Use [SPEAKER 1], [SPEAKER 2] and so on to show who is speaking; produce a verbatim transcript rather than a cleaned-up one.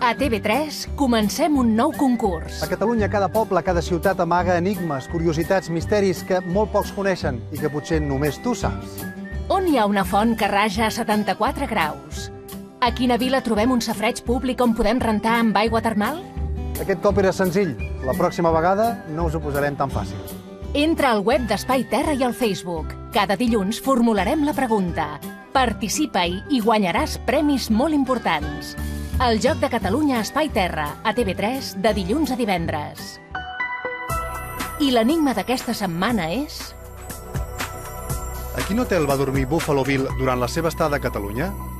[SPEAKER 1] A T V tres comencem un nou concurs.
[SPEAKER 2] A Catalunya, cada poble, cada ciutat amaga enigmes, curiositats, misteris que molt pocs coneixen i que potser només tu saps.
[SPEAKER 1] On hi ha una font que raja a setanta-quatre graus? A quina vila trobem un safareig públic on podem rentar amb aigua termal?
[SPEAKER 2] Aquest cop era senzill. La pròxima vegada no us ho posarem tan fàcil.
[SPEAKER 1] Entra al web d'Espai Terra i al Facebook. Cada dilluns formularem la pregunta. Participa-hi i guanyaràs premis molt importants. El Joc de Catalunya a Espai Terra, a T V tres, de dilluns a divendres. I l'enigma d'aquesta setmana és...
[SPEAKER 2] A quin hotel va dormir Buffalo Bill durant la seva estada a Catalunya?